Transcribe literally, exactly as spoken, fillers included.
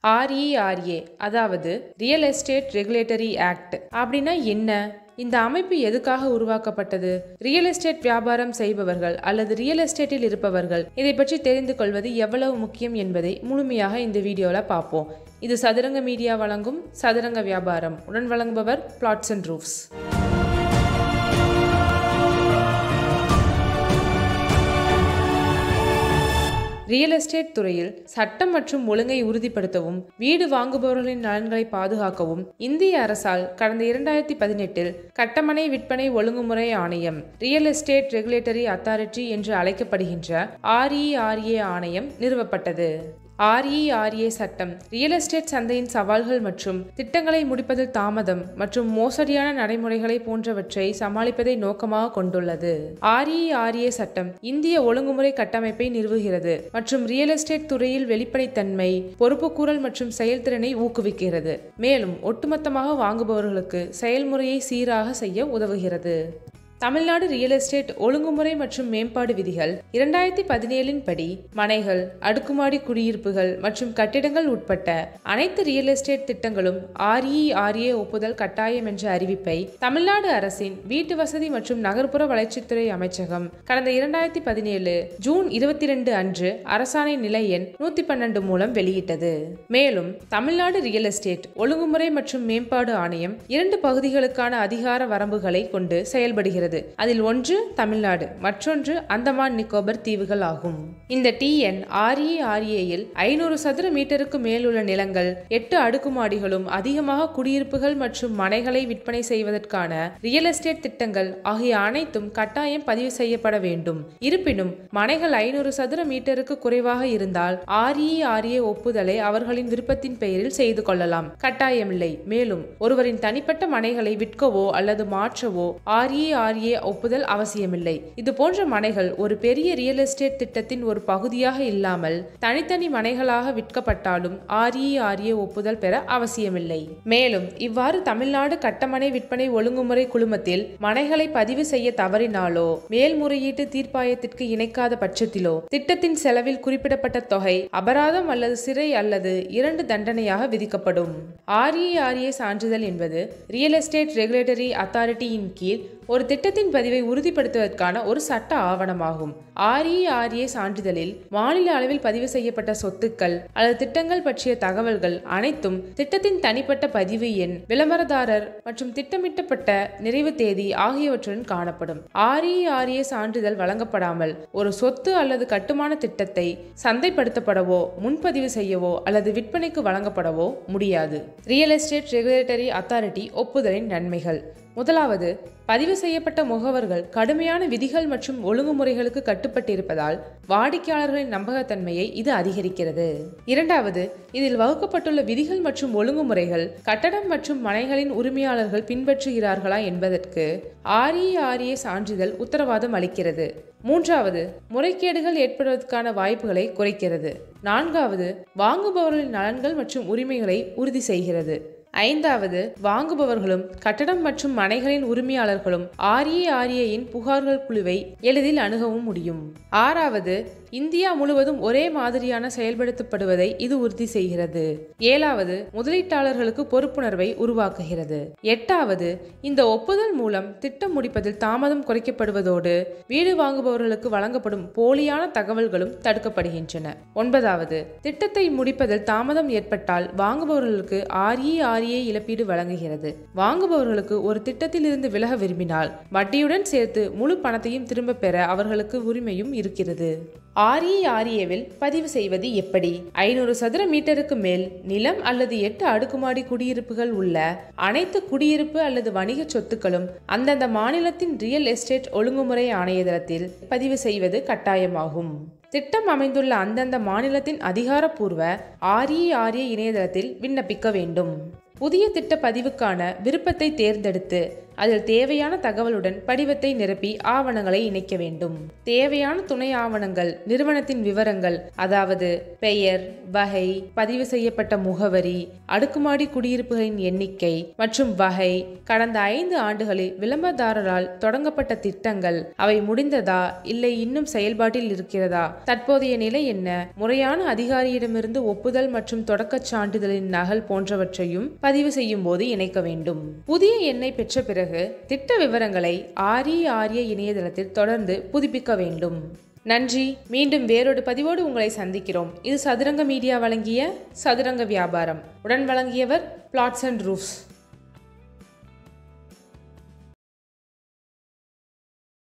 RERA அதாவது real estate regulatory act அப்படின்னா என்ன? இந்த அமைப்பு எதுக்காக உருவாக்கப்பட்டது? ரியல் எஸ்டேட் வியாபாரம் செய்பவர்கள் அல்லது ரியல் எஸ்டேட்டில் இருப்பவர்கள் இதை பற்றி தெரிந்து கொள்வது எவ்வளவு முக்கியம் என்பதை முழுமையாக இந்த வீடியோவில் பார்ப்போம். இது சதுரங்க மீடியா வழங்கும் சதுரங்க வியாபாரம். உடன் வழங்குபவர் flats and roofs. Real estate துறையில் சட்டம் மற்றும் ஒழுங்கை உறுதிப்படுத்தவும் வீடு வாங்குபவர்களின் நலன்களை பாதுகாக்கவும் இந்திய அரசால் கடந்த இரண்டாயிரத்தி பதினெட்டில் கட்டமனை விற்பனை ஒழுங்குமுறை ஆணையம் ரியல் எஸ்டேட் ரெகுலேட்டரி அத்தாரிட்டி என்று அழைக்கப்படுகின்ற ஆர்இஆர்ஏ ஆணையம் நிறுவப்பட்டது. ஆர்இஆர்ஏ சட்டம் ரியல் எஸ்டேட் சந்தையின் சவால்கள் மற்றும் திட்டங்களை முடிப்பதில் தாமதம் மற்றும் மோசடியான நடைமுறைகளை போன்றவற்றை சமாளிப்பதை நோக்கமாக கொண்டுள்ளது. ஆர்இஆர்ஏ சட்டம் இந்திய ஒழுங்குமுறை கட்டமைப்பை நிறுவுகிறது மற்றும் ரியல் எஸ்டேட் துறையில் வெளிப்படைத்தன்மை, பொறுப்புக்கூறல் மற்றும் செயல்திறனை ஊக்குவிக்கிறது. மேலும் ஒட்டுமொத்தமாக வாங்குபவர்களுக்கு செயல்முறையை சீராக செய்ய உதவுகிறது. தமிழ்நாடு ரியல் எஸ்டேட் ஒழுங்குமுறை மற்றும் மேம்பாடு விதிகள் இரண்டாயிரத்தி பதினேழின் படி மனைகள், அடுக்குமாடி குடியிருப்புகள் மற்றும் கட்டிடங்கள் உட்பட்ட அனைத்து ரியல் எஸ்டேட் திட்டங்களும் ஆர்இஆர்ஏ ஒப்புதல் கட்டாயம் என்ற அறிவிப்பை தமிழ்நாடு அரசின் வீட்டு வசதி மற்றும் நகர்ப்புற வளர்ச்சித்துறை அமைச்சகம் கடந்த இரண்டாயிரத்தி பதினேழு ஜூன் இருபத்தி இரண்டு அன்று அரசாணை நிலை எண் நூத்தி பன்னெண்டு மூலம் வெளியிட்டது. மேலும் தமிழ்நாடு ரியல் எஸ்டேட் ஒழுங்குமுறை மற்றும் மேம்பாடு ஆணையம் இரண்டு பகுதிகளுக்கான அதிகார வரம்புகளை கொண்டு செயல்படுகிறது. அதில் ஒன்று தமிழ்நாடு, மற்றொன்று அந்தமான் நிக்கோபர் தீவுகள் ஆகும். இந்த டிஎன் ஆர்இஆர்ஏயில் ஐநூறு சதுர மீட்டருக்கு மேல் உள்ள நிலங்கள், எட்டு அடுக்குமாடிகளும் அதிகமாக குடியிருப்புகள் மற்றும் மனைகளை விற்பனை செய்வதற்கான ரியல் எஸ்டேட் திட்டங்கள் ஆகிய அனைத்தும் கட்டாயம் பதிவு செய்யப்பட வேண்டும். இருப்பினும் மனைகள் ஐநூறு சதுர மீட்டருக்கு குறைவாக இருந்தால் ஆர்இஆர்ஏ ஒப்புதலை அவர்களின் விருப்பத்தின் பெயரில் செய்து கொள்ளலாம், கட்டாயமில்லை. மேலும் ஒருவரின் தனிப்பட்ட மனைகளை விற்கவோ அல்லது மாற்றவோ ஆர்இஆர்ஏ ஒப்புதல் அவசியமில்லை. இது போன்ற மனைகள் ஒரு பெரிய ரியல் எஸ்டேட் திட்டத்தின் ஒரு பகுதியாக இல்லாமல் தனித்தனி மனைகளாக விற்கப்பட்டாலும் ஆர்இஆர்ஏ ஒப்புதல் பெற அவசியமில்லை. மேலும் இவ்வாறு தமிழ்நாடு கட்டமனை விற்பனை ஒழுங்குமுறை குழுமத்தில் மனைகளை பதிவு செய்ய தவறினாலோ மேல்முறையீட்டு தீர்ப்பாயத்திற்கு இணைக்காத பட்சத்திலோ திட்டத்தின் செலவில் குறிப்பிடப்பட்ட தொகை அபராதம் அல்லது சிறை அல்லது இரண்டு தண்டனையாக விதிக்கப்படும். ஆர்இஆர்ஏ சான்றிதழ் என்பது ரியல் எஸ்டேட் ரெகுலேட்டரி அத்தாரிட்டியின் கீழ் ஒரு திட்டத்தின் பதிவை உறுதிப்படுத்துவதற்கான ஒரு சட்ட ஆவணமாகும். ஆர்இஆர்ஏ சான்றிதழில் மாநில அளவில் பதிவு செய்யப்பட்ட சொத்துக்கள் அல்லது திட்டங்கள் பற்றிய தகவல்கள் அனைத்தும், திட்டத்தின் தனிப்பட்ட பதிவு எண், விளம்பரதாரர் மற்றும் திட்டமிட்டப்பட்ட நிறைவு தேதி ஆகியவற்றுடன் காணப்படும். ஆர்இஆர்ஏ சான்றிதழ் வழங்கப்படாமல் ஒரு சொத்து அல்லது கட்டுமான திட்டத்தை சந்தைப்படுத்தப்படவோ முன்பதிவு செய்யவோ அல்லது விற்பனைக்கு வழங்கப்படவோ முடியாது. ரியல் எஸ்டேட் ரெகுலேட்டரி அத்தாரிட்டி ஒப்புதலின் நன்மைகள். முதலாவது, பதிவு செய்யப்பட்ட முகவர்கள் கடுமையான விதிகள் மற்றும் ஒழுங்குமுறைகளுக்கு கட்டுப்பட்டிருப்பதால் வாடிக்கையாளர்களின் நம்பகத்தன்மையை இது அதிகரிக்கிறது. இரண்டாவது, இதில் வகுக்கப்பட்டுள்ள விதிகள் மற்றும் ஒழுங்குமுறைகள் கட்டடம் மற்றும் மனைகளின் உரிமையாளர்கள் பின்பற்றுகிறார்களா என்பதற்கு ஆர்இஆர்ஏ சான்றிதழ் உத்தரவாதம் அளிக்கிறது. மூன்றாவது, முறைகேடுகள் ஏற்படுவதற்கான வாய்ப்புகளை குறைக்கிறது. நான்காவது, வாங்குபவர்களின் நலன்கள் மற்றும் உரிமைகளை உறுதி செய்கிறது. ஐந்தாவது, வாங்குபவர்களும் கட்டடம் மற்றும் மனைகளின் உரிமையாளர்களும் ஆர்இஆர்ஏயின் புகார்கள் குழுவை எளிதில் அணுகவும் முடியும். ஆறாவது, இந்தியா முழுவதும் ஒரே மாதிரியான செயல்படுத்தப்படுவதை இது உறுதி செய்கிறது. ஏழாவது, முதலீட்டாளர்களுக்கு பொறுப்புணர்வை உருவாக்குகிறது. எட்டாவது, இந்த ஒப்புதல் மூலம் திட்டம் முடிப்பதில் தாமதம் குறைக்கப்படுவதோடு வீடு வாங்குபவர்களுக்கு வழங்கப்படும் போலியான தகவல்களும் தடுக்கப்படுகின்றன. ஒன்பதாவது, திட்டத்தை முடிப்பதில் தாமதம் ஏற்பட்டால் வாங்குபவர்களுக்கு ஆர்இஆர்ஏ இழப்பீடு வழங்குகிறது. வாங்குபவர்களுக்கு ஒரு திட்டத்தில் இருந்து விலக விரும்பினால் வட்டியுடன் சேர்த்து முழு பணத்தையும் திரும்ப பெற அவர்களுக்கு உரிமையும் இருக்கிறது. ஆர்இஆர்ஏவில் பதிவு செய்வது எப்படி? ஐநூறு சதுர மீட்டருக்கு மேல் நிலம் அல்லது எட்டு அடுக்குமாடி குடியிருப்புகள் உள்ள அனைத்து குடியிருப்பு அல்லது வணிக சொத்துக்களும் அந்தந்த மாநிலத்தின் ரியல் எஸ்டேட் ஒழுங்குமுறை ஆணையதளத்தில் பதிவு செய்வது கட்டாயமாகும். திட்டம் அமைந்துள்ள அந்தந்த மாநிலத்தின் அதிகாரப்பூர்வ ஆர்இஆர்ஏ இணையதளத்தில் விண்ணப்பிக்க வேண்டும். புதிய திட்ட பதிவுக்கான விருப்பத்தை தேர்ந்தெடுத்து அதில் தேவையான தகவலுடன் படிவத்தை நிரப்பி ஆவணங்களை இணைக்க வேண்டும். தேவையான துணை ஆவணங்கள் நிறுவனத்தின் விவரங்கள், அதாவது பெயர், வகை, பதிவு செய்யப்பட்ட முகவரி, அடுக்குமாடி குடியிருப்புகளின் எண்ணிக்கை மற்றும் வகை, கடந்த ஐந்து ஆண்டுகளில் விளம்பரதாரரால் தொடங்கப்பட்ட திட்டங்கள், அவை முடிந்ததா இல்லை இன்னும் செயல்பாட்டில் இருக்கிறதா, தற்போதைய நிலை என்ன, முறையான அதிகாரியிடமிருந்து ஒப்புதல் மற்றும் தொடக்கச் சான்றிதழின் நகல் போன்றவற்றையும் பதிவு செய்யும் போது இணைக்க வேண்டும். புதிய எண்ணை பெற்ற பிறகு திட்ட விவரங்களை ஆர்இ ஆர்ஏ இணையதளத்தில் தொடர்ந்து புதுப்பிக்க வேண்டும். நன்றி. மீண்டும் வேறொரு பதிவோடு உங்களை சந்திக்கிறோம். இது சதுரங்க மீடியா வழங்கிய சதுரங்க வியாபாரம். உடன் வழங்கியவர் பிளாட்ஸ் அண்ட் ரூஃப்ஸ்.